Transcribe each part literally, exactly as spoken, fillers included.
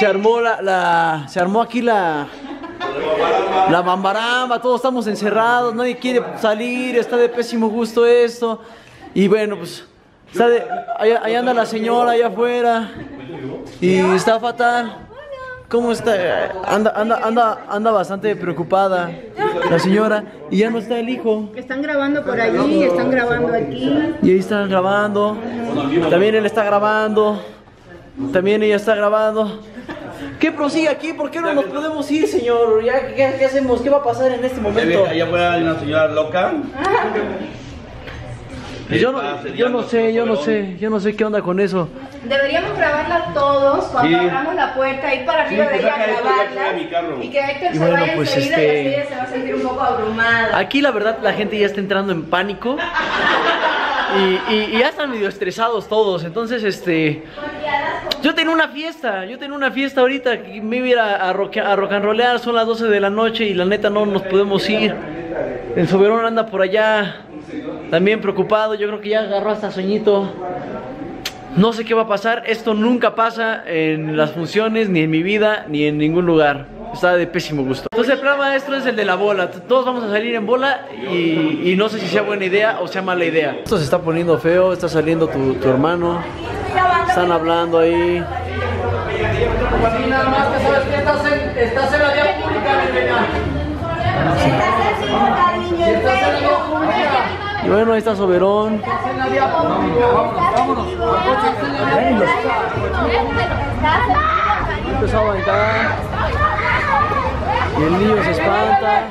se armó la, la, se armó aquí la, la bambaramba, todos estamos encerrados, nadie quiere salir, está de pésimo gusto esto. Y bueno, pues, está de, allá, allá anda la señora allá afuera y está fatal. ¿Cómo está? Anda, anda, anda, anda bastante preocupada la señora y ya no está el hijo. Están grabando por allí, están grabando aquí. Y ahí están grabando. También él está grabando. También ella está grabando. ¿Qué prosigue aquí? ¿Por qué no nos podemos ir, señor? ¿Ya, qué, ¿Qué hacemos? ¿Qué va a pasar en este momento? Allá afuera hay una señora loca. Yo no, yo no sé, yo no sé, yo no sé qué onda con eso. Deberíamos grabarla todos cuando Sí. abramos la puerta, ir para arriba Sí, de pues ella, saca esto, grabarla. saca mi carro. Y que Héctor Y se bueno, vaya pues, enseguida este- y así ella se va a sentir un poco abrumada. Aquí la verdad la gente ya está entrando en pánico. Y, y, y ya están medio estresados todos. Entonces, este... yo tenía una fiesta, yo tenía una fiesta ahorita. Me iba a ir a, a, rock, a rock and rollear, son las doce de la noche y la neta no nos podemos ir. El Soberón anda por allá también preocupado, yo creo que ya agarró hasta sueñito. No sé qué va a pasar, esto nunca pasa en las funciones, ni en mi vida, ni en ningún lugar. Está de pésimo gusto. Entonces el plan maestro es el de la bola. Todos vamos a salir en bola y, y no sé si sea buena idea o sea mala idea. Esto se está poniendo feo, está saliendo tu, tu hermano. Están hablando ahí. Así nada más que sabes que estás en, estás en la vía pública, mi reina. Estás en la vía pública. Y bueno, ahí está Soberón. Estás en la vía pública. Vámonos, vámonos. Empezó a bancar. Y el niño se espanta.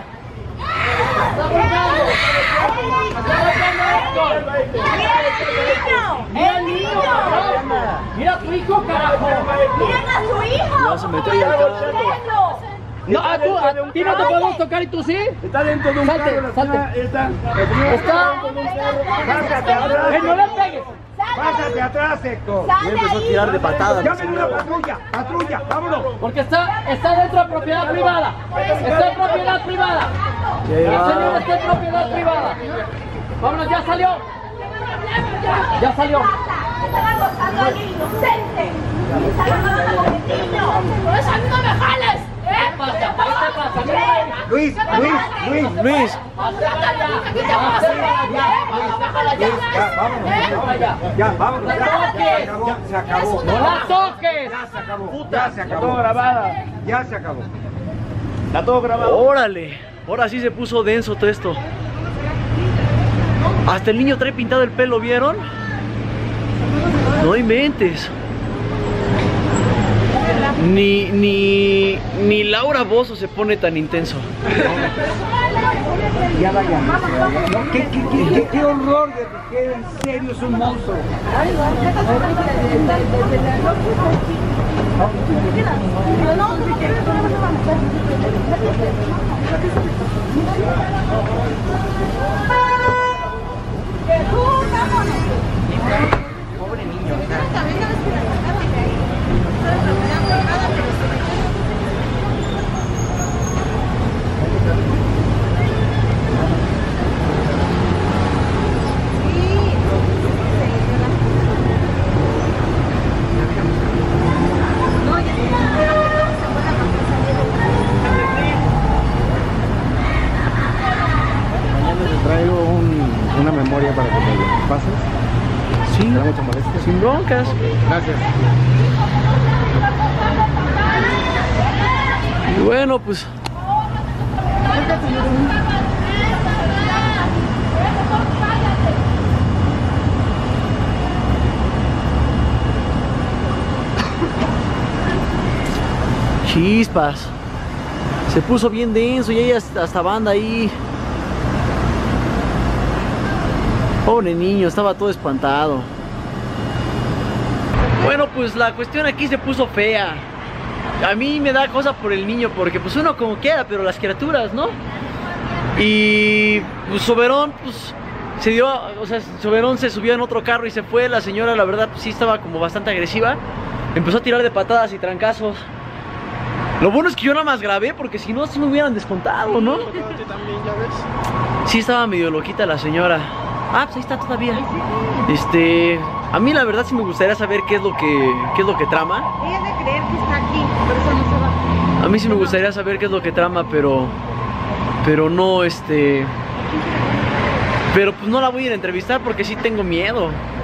¡El niño! ¡Mira a tu hijo, carajo! ¡Miren a su hijo! Ya se metió ahí al carro. No, a tú, a ti no te podemos tocar y tú sí. Está dentro de un Salte, carro. salte. Está. Está. Pásate atrás. ¡Eh, no le pegues! Pásate atrás, Héctor. Y empezó a tirar de patadas. la Llamen una señora. patrulla. Patrulla, vámonos. Porque está, está dentro de propiedad privada. Está en propiedad privada. Y ahí La va. señora está en propiedad privada. Vámonos, ya salió. Ya salió. Estaba acosando a alguien inocente. Estaba acosando a un niño. Por eso a mí no me jales. ¿Qué pasa? ¿Qué te pasa? Luis, Luis, Luis. Luis, ¿Qué te pasa? Ya, vámonos. Ya, vámonos. Ya, se acabó. Se acabó. ¡No la toques! Ya se acabó. Ya se acabó. Todo grabada. Ya se acabó. Está todo grabado. órale. Ahora sí se puso denso todo esto. Hasta el niño trae pintado el pelo, ¿vieron? No inventes. Ni, ni, ni Laura Bozzo se pone tan intenso. Ya vaya. ¿Qué, qué, qué, qué, qué horror de que en serio es un monstruo. Pobre niño. Traigo un, una memoria para que me lo pases. Sí, ¿Te da mucha molestia? sin broncas. Gracias. Y bueno, pues chispas. Se puso bien denso y ella hasta banda ahí. Pobre niño, estaba todo espantado. Bueno, pues la cuestión aquí se puso fea. A mí me da cosa por el niño, porque pues uno como quiera, pero las criaturas, ¿no? Y pues Soberón, pues se dio, o sea, Soberón se subió en otro carro y se fue. La señora, la verdad, pues, sí estaba como bastante agresiva. Empezó a tirar de patadas y trancazos. Lo bueno es que yo nada más grabé, porque si no, sí me hubieran descontado, ¿no? Sí estaba medio loquita la señora. Ah, pues ahí está todavía. Este... A mí la verdad sí me gustaría saber qué es lo que, qué es lo que trama. Ella es de creer que está aquí, por eso no se va. A mí sí me gustaría saber qué es lo que trama, pero... Pero no, este... Pero pues no la voy a ir a entrevistar porque sí tengo miedo.